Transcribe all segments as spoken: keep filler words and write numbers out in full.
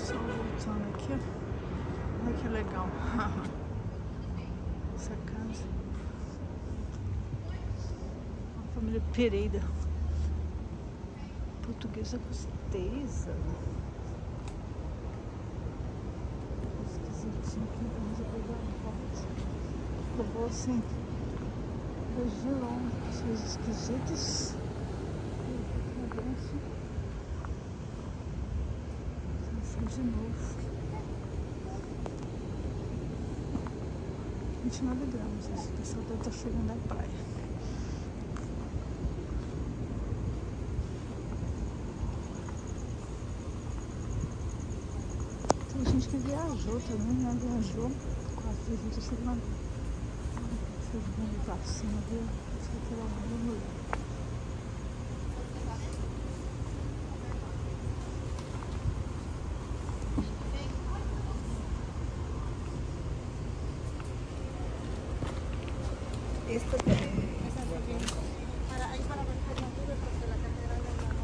Só voltando aqui, ó. Olha que legal. Essa casa. A família Pereira. Portuguesa Costeza. Esquisitinho aqui, vamos pegar a foto. Eu vou assim, região, coisas esquisitas. De novo. vinte e nove graus. Esse pessoal deve estar chegando da praia. Tem gente que viajou também, né? Viajou. Quase a gente chegando. Vocês vão pra cima, viu? Acho que será uma mulher. Esto también. Para ahí para ver cómo vive porque la catedral de la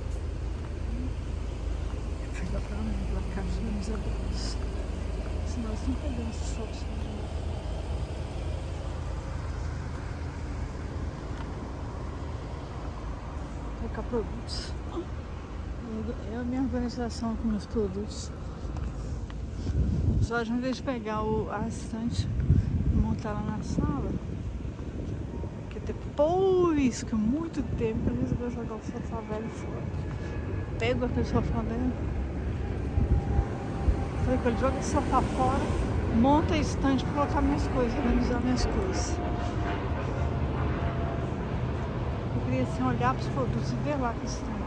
noche. Fica para mim, pela caixa da Isabel. Senão nós não pegamos os fotos. Pegar produtos. É a minha organização com meus produtos. Só em vez de pegar o, a estante e montar lá na sala. Depois que muito tempo eu resolvi jogar o sofá velho fora. Pego aquele sofá velho. Falei que ele joga esse sofá fora, monta a estante para colocar minhas coisas, organizar minhas coisas. Eu queria assim, olhar para os produtos e ver lá que estão lá.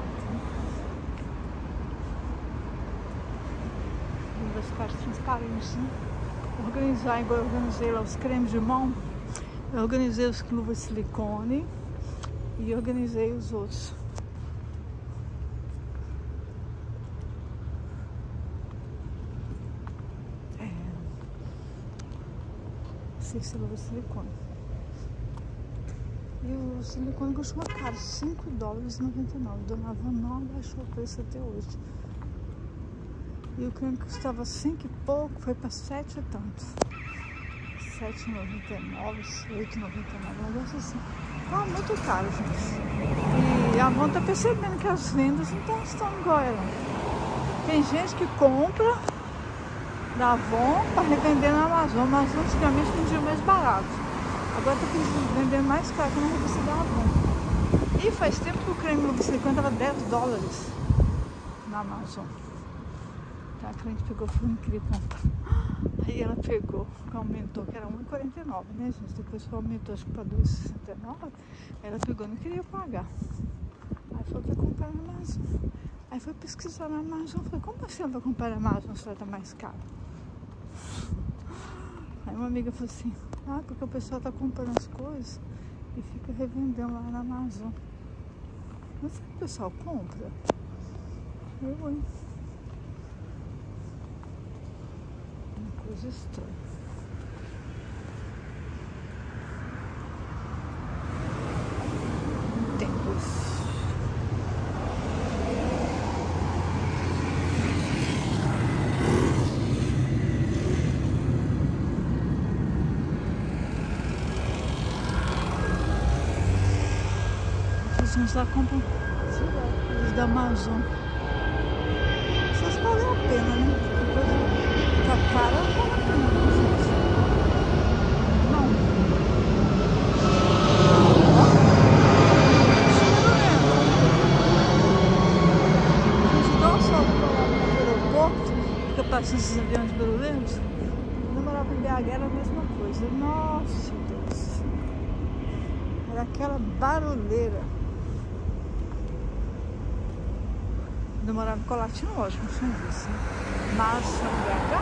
Ver as partes transparentes, né? Organizar, igual eu organizei lá os cremes de mão. Eu organizei os luvas de silicone e organizei os outros. É. Seis luvas de silicone. E o silicone custou caro, cinco dólares e noventa e nove. Dona Van não abaixou o preço até hoje. E o creme custava cinco e pouco, foi para sete e tanto. sete e noventa e nove, oito e noventa e nove, um negócio assim. Ah, muito caro, gente. E a Avon tá percebendo que as vendas não estão igual ela. Tem gente que compra da Avon para revender na Amazon, mas antigamente vendia mais barato. Agora tá vendendo mais caro que na revista da Avon. E faz tempo que o creme de silicone estava dez dólares na Amazon. Tá, a cliente pegou, foi incrível comprar. Aí ela pegou, aumentou, que era um e quarenta e nove, né, gente? Depois aumentou, acho que para dois e sessenta e nove. Ela pegou, não queria pagar. Aí falou que ia comprar na Amazon. Aí foi pesquisar na Amazon. Falei, como assim ela vai comprar na Amazon se ela tá mais cara? Aí uma amiga falou assim, ah, porque o pessoal tá comprando as coisas e fica revendendo lá na Amazon. Mas será que o pessoal compra? Eu, hein? Coisa estranha. Não tem coisa. As pessoas lá compram coisas da Amazon. Essas valem a pena, né? Depois tá cara, não vale a pena, gente. Não. A gente dá um salto lá no aeroporto, fica passando esses aviões barulhentos. Quando eu morava em B H era a mesma coisa. Nossa Deus. Era aquela barulheira. Eu morava em Colatina, lógico, não tinha isso, né? Mas em B H,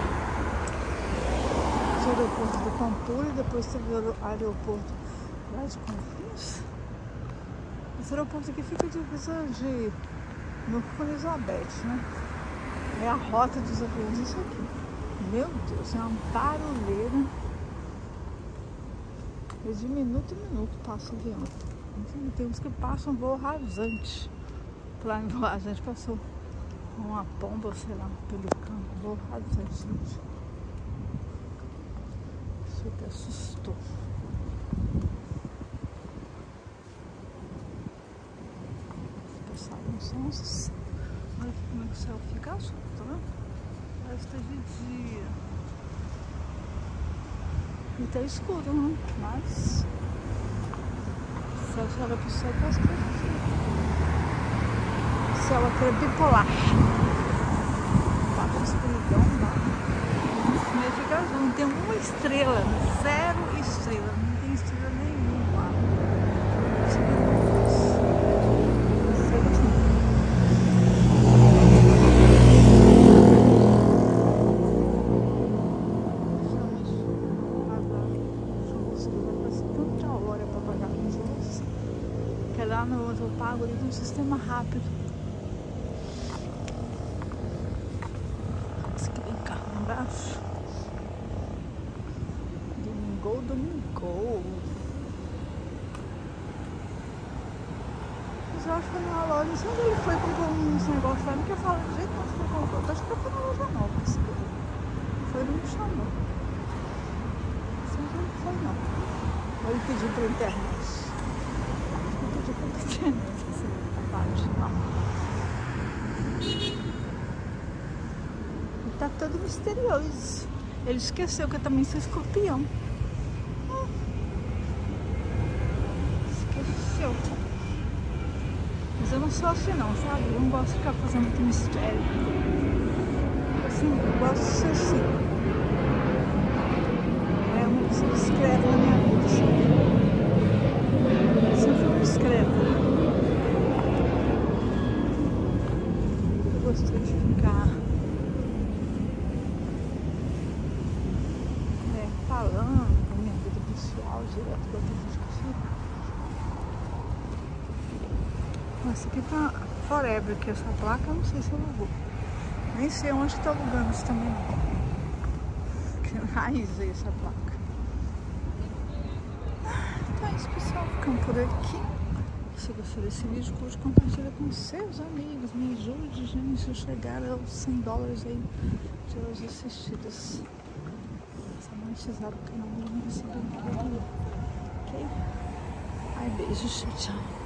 o aeroporto do Pampulha, depois teve o aeroporto lá de Confins. Esse aeroporto aqui fica divisa de Novo com Elizabeth, né? É a rota dos aviões, isso aqui. Meu Deus, é uma barulheira. E de minuto em minuto passa o avião. Enfim, tem uns que passam voo rasante. Lá em voo rasante passou Uma pomba, sei lá, um pelicano, borrado de gente. Isso até assustou. Os passarinhos são uns... Olha aqui como é que o céu fica azul, tá vendo? Parece que tá de dia. E tá escuro, né? Mas... se você olha pro céu, parece que tá escuro. O céu aqui é bipolar. Tá com escuridão, tá? Mas fica azul, não tem uma estrela, zero estrela, não tem estrela nenhuma. Porque lá no outro pago ele tem um sistema rápido. Esse aqui tem carro lá embaixo. Domingo, domingo. Mas eu acho que foi numa loja. Não sei onde ele foi comprou uns negócios lá. Não quer falar do jeito que ele comprou. Acho que foi na loja nova. Esse aqui. Foi, ele me chamou. Não sei onde ele foi, não. Ou ele pediu pra internet. Tá todo misterioso. Ele esqueceu que eu também sou escorpião. Hum. Esqueceu. Mas eu não sou assim não, sabe? Eu não gosto de ficar fazendo muito mistério. Assim, eu gosto de ser assim. É uma pessoa discreta na minha vida, assim. Sempre fui discreta. Eu gostei de ficar é, falando da minha vida pessoal direto com outra discussão. Essa aqui tá forever, que essa placa eu não sei se eu vou. Nem sei onde tá alugando isso também. Que raiz é essa placa. Então é isso, pessoal, ficamos por aqui. Se gostou desse vídeo, curte, compartilha com seus amigos. Me ajude, gente, a chegar aos cem dólares aí de horas assistidas. Só monetizar o canal, não receber nada. Ok? Ai, beijos, tchau.